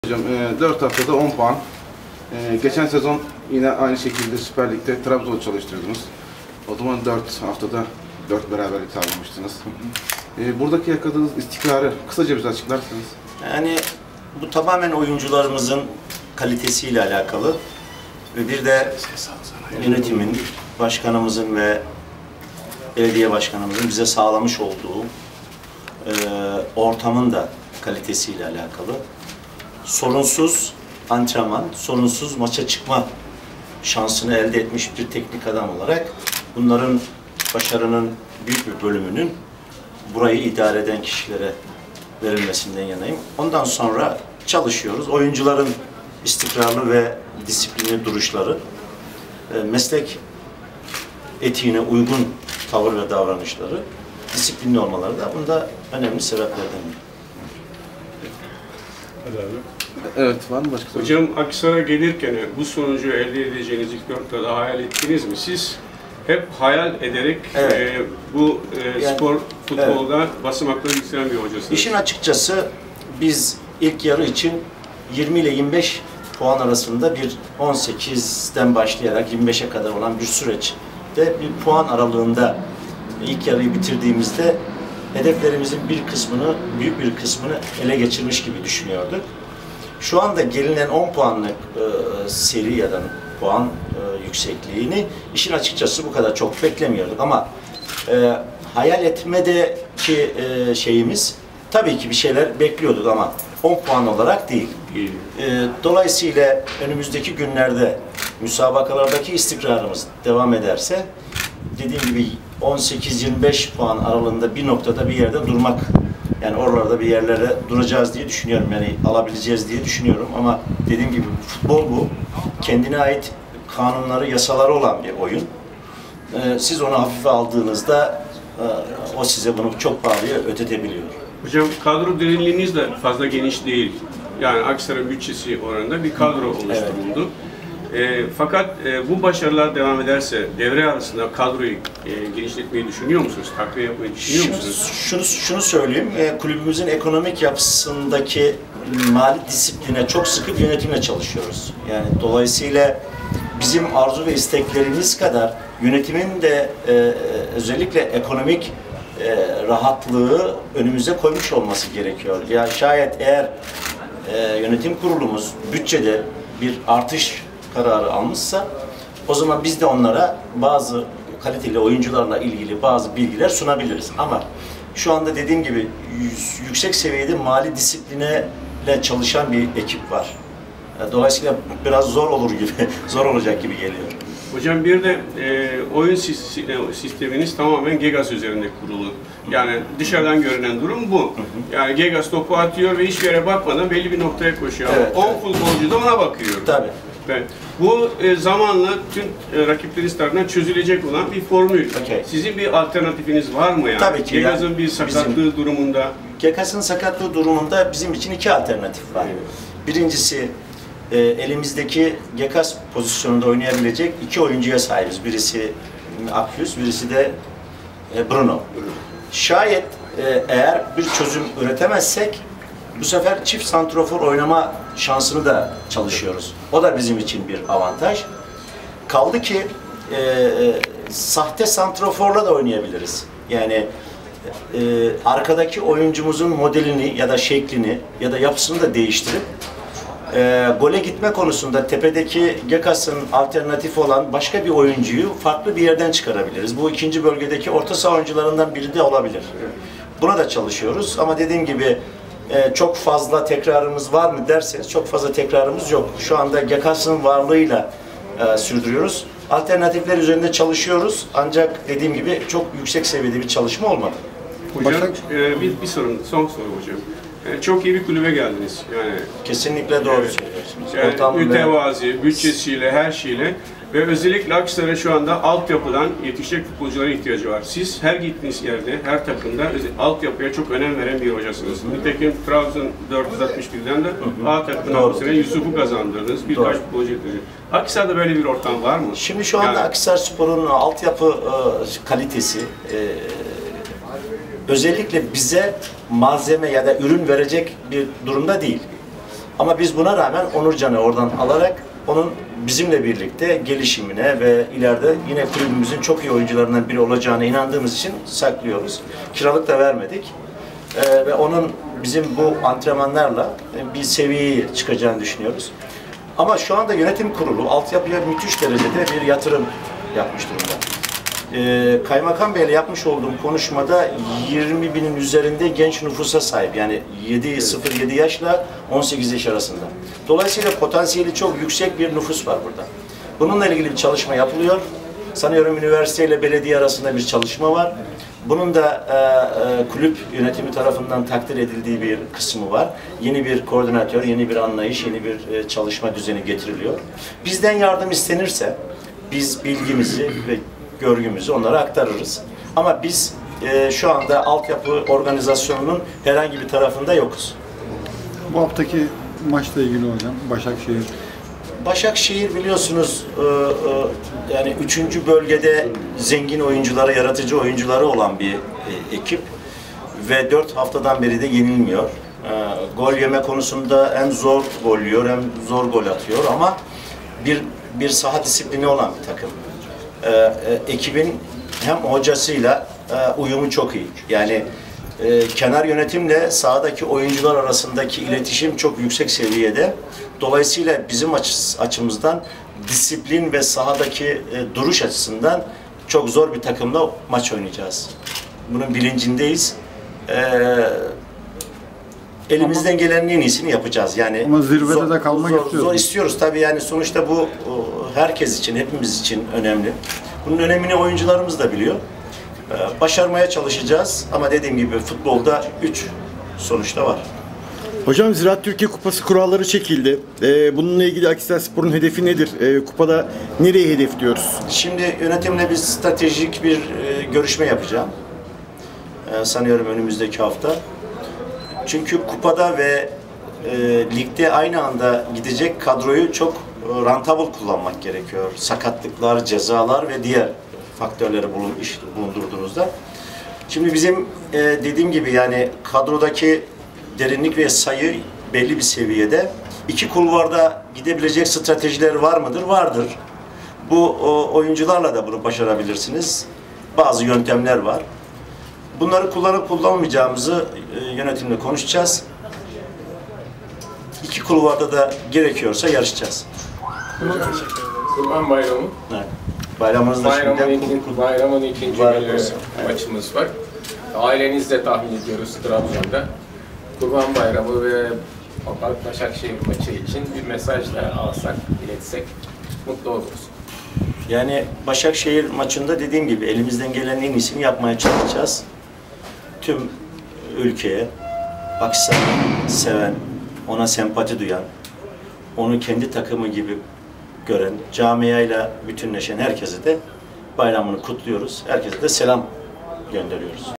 Hocam 4 haftada 10 puan. Geçen sezon yine aynı şekilde Süper Lig'de Trabzon'u çalıştırdınız. O zaman 4 haftada 4 beraberlik sağlamıştınız. Buradaki yakaladığınız istikrarı kısaca bize açıklarsanız. Yani bu tamamen oyuncularımızın kalitesiyle alakalı ve bir de yönetimin, başkanımızın ve belediye başkanımızın bize sağlamış olduğu ortamın da kalitesiyle alakalı. Sorunsuz antrenman, sorunsuz maça çıkma şansını elde etmiş bir teknik adam olarak bunların başarının büyük bir bölümünün burayı idare eden kişilere verilmesinden yanayım. Ondan sonra çalışıyoruz. Oyuncuların istikrarlı ve disiplinli duruşları, meslek etiğine uygun tavır ve davranışları, disiplinli olmaları da bunda önemli sebeplerden biri. Evet, var mı başka soru? Hocam Akhisar'a gelirken bu sonucu elde edeceğinizi ilk noktada hayal ettiniz mi? Siz hep hayal ederek Evet. Yani, spor, futbolda basamakları yükselen bir hocasınız. İşin açıkçası biz ilk yarı için 20 ile 25 puan arasında bir 18'den başlayarak 25'e kadar olan bir süreçte bir puan aralığında ilk yarıyı bitirdiğimizde hedeflerimizin büyük bir kısmını ele geçirmiş gibi düşünüyorduk. Şu anda gelinen 10 puanlık seri ya da puan yüksekliğini işin açıkçası bu kadar çok beklemiyorduk ama hayal etmedeki şeyimiz tabii ki bir şeyler bekliyorduk ama 10 puan olarak değil. Dolayısıyla önümüzdeki günlerde müsabakalardaki istikrarımız devam ederse dediğim gibi 18-25 puan aralığında bir noktada bir yerde durmak, yani oralarda bir yerlere duracağız diye düşünüyorum, yani alabileceğiz diye düşünüyorum ama dediğim gibi futbol bu. Kendine ait kanunları, yasaları olan bir oyun. Siz onu hafife aldığınızda o size bunu çok pahalıya ödetebiliyor. Hocam kadro derinliğiniz de fazla geniş değil. Yani Akhisar'ın bütçesi oranında bir kadro oluşturuldu. Fakat bu başarılar devam ederse devre arasında kadroyu genişletmeyi düşünüyor musunuz? Takviye yapmayı düşünüyor musunuz? Şunu söyleyeyim, kulübümüzün ekonomik yapısındaki mali disipline çok sıkı bir yönetimle çalışıyoruz. Yani dolayısıyla bizim arzu ve isteklerimiz kadar yönetimin de özellikle ekonomik rahatlığı önümüze koymuş olması gerekiyor. Ya şayet eğer yönetim kurulumuz bütçede bir artış kararı almışsa o zaman biz de onlara bazı kaliteli oyuncularla ilgili bazı bilgiler sunabiliriz. Ama şu anda dediğim gibi yüksek seviyede mali disipline çalışan bir ekip var. Dolayısıyla biraz zor olacak gibi geliyor. Hocam bir de oyun sisteminiz tamamen Gegas üzerinde kurulu. Yani dışarıdan görünen durum bu. Yani Gegas topu atıyor ve hiçbir yere bakmadan belli bir noktaya koşuyor. Evet, 10 futbolcu da ona bakıyor. Tabii. Evet. Bu zamanla tüm rakipleriniz tarafından çözülecek olan bir formül. Okay. Sizin bir alternatifiniz var mı yani? Tabii ki. Gegas'ın bir sakatlığı durumunda. Gegas'ın sakatlığı durumunda bizim için iki alternatif var. Birincisi elimizdeki Gekas pozisyonunda oynayabilecek iki oyuncuya sahibiz. Birisi Akyüz, birisi de Bruno. Şayet eğer bir çözüm üretemezsek bu sefer çift santrofor oynama şansını da çalışıyoruz. O da bizim için bir avantaj. Kaldı ki sahte santroforla da oynayabiliriz. Yani arkadaki oyuncumuzun modelini ya da şeklini ya da yapısını da değiştirip gole gitme konusunda tepedeki Gekas'ın alternatif olan başka bir oyuncuyu farklı bir yerden çıkarabiliriz. Bu ikinci bölgedeki orta saha oyuncularından biri de olabilir. Buna da çalışıyoruz ama dediğim gibi çok fazla tekrarımız var mı derseniz çok fazla tekrarımız yok. Şu anda Gekas'ın varlığıyla sürdürüyoruz. Alternatifler üzerinde çalışıyoruz ancak dediğim gibi çok yüksek seviyede bir çalışma olmadı. Hocam bir sorun, son soru hocam. Çok iyi bir kulübe geldiniz. Yani kesinlikle doğru söylüyorsunuz. Yani mütevazi, bütçesiyle, her şeyle ve özellikle Akhisar'a şu anda altyapıdan yetişecek futbolculara ihtiyacı var. Siz her gittiğiniz yerde, her takımda altyapıya çok önem veren bir hocasınız. Nitekim Trabzon 461'den de A takımına bu sene Yusuf'u kazandırdınız. Birkaç futbolcu getirdiniz. Akhisar'da böyle bir ortam var mı? Şimdi şu anda yani, Akhisarspor'un altyapı kalitesi özellikle bize malzeme ya da ürün verecek bir durumda değil. Ama biz buna rağmen Onurcan'ı oradan alarak onun bizimle birlikte gelişimine ve ileride yine kulübümüzün çok iyi oyuncularından biri olacağına inandığımız için saklıyoruz. Kiralık da vermedik. Ve onun bizim bu antrenmanlarla bir seviyeye çıkacağını düşünüyoruz. Ama şu anda yönetim kurulu altyapıya müthiş derecede bir yatırım yapmış durumda. Kaymakam Bey'le yapmış olduğum konuşmada 20 binin üzerinde genç nüfusa sahip. Yani 0-7 yaşla 18 yaş arasında. Dolayısıyla potansiyeli çok yüksek bir nüfus var burada. Bununla ilgili bir çalışma yapılıyor. Sanıyorum üniversiteyle belediye arasında bir çalışma var. Bunun da kulüp yönetimi tarafından takdir edildiği bir kısmı var. Yeni bir koordinatör, yeni bir anlayış, yeni bir çalışma düzeni getiriliyor. Bizden yardım istenirse biz bilgimizi ve görgümüzü onlara aktarırız. Ama biz şu anda altyapı organizasyonunun herhangi bir tarafında yokuz. Bu haftaki maçla ilgili hocam, Başakşehir. Başakşehir biliyorsunuz yani 3. bölgede zengin oyuncuları, yaratıcı oyuncuları olan bir ekip ve 4 haftadan beri de yenilmiyor. Gol yeme konusunda hem zor gol yiyor hem zor gol atıyor ama bir saha disiplini olan bir takım. Ekibin hem hocasıyla uyumu çok iyi. Yani kenar yönetimle sahadaki oyuncular arasındaki iletişim çok yüksek seviyede. Dolayısıyla bizim açımızdan disiplin ve sahadaki duruş açısından çok zor bir takımla maç oynayacağız. Bunun bilincindeyiz. Elimizden gelenin en iyisini yapacağız. Yani ama zirvede de kalmak istiyoruz. Zor istiyoruz tabii, yani sonuçta bu herkes için, hepimiz için önemli. Bunun önemini oyuncularımız da biliyor. Başarmaya çalışacağız ama dediğim gibi futbolda 3 sonuçta var. Hocam Ziraat Türkiye Kupası kuralları çekildi. Bununla ilgili Akhisarspor'un hedefi nedir? Kupada nereye hedefliyoruz? Şimdi yönetimle bir stratejik bir görüşme yapacağım. Sanıyorum önümüzdeki hafta. Çünkü kupada ve ligde aynı anda gidecek kadroyu çok rentable kullanmak gerekiyor. Sakatlıklar, cezalar ve diğer faktörleri bulundurduğunuzda. Şimdi bizim dediğim gibi yani kadrodaki derinlik ve sayı belli bir seviyede. 2 kulvarda gidebilecek stratejiler var mıdır? Vardır. Bu oyuncularla da bunu başarabilirsiniz. Bazı yöntemler var. Bunları kullanıp kullanmayacağımızı yönetimle konuşacağız. 2 kulvarda da gerekiyorsa yarışacağız. Kurban Bayramı. Evet. Bayramımızda Bayramın ikinci günü maçımız var. Ailenizle tahmin ediyoruz Trabzon'da. Kurban Bayramı ve Başakşehir maçı için bir mesaj da alsak, iletsek mutlu oluruz. Yani Başakşehir maçında dediğim gibi elimizden gelenin en iyisini yapmaya çalışacağız. Tüm ülkeye Akhisar'ı seven, ona sempati duyan, onu kendi takımı gibi gören, camiayla bütünleşen herkese de bayramını kutluyoruz. Herkese de selam gönderiyoruz.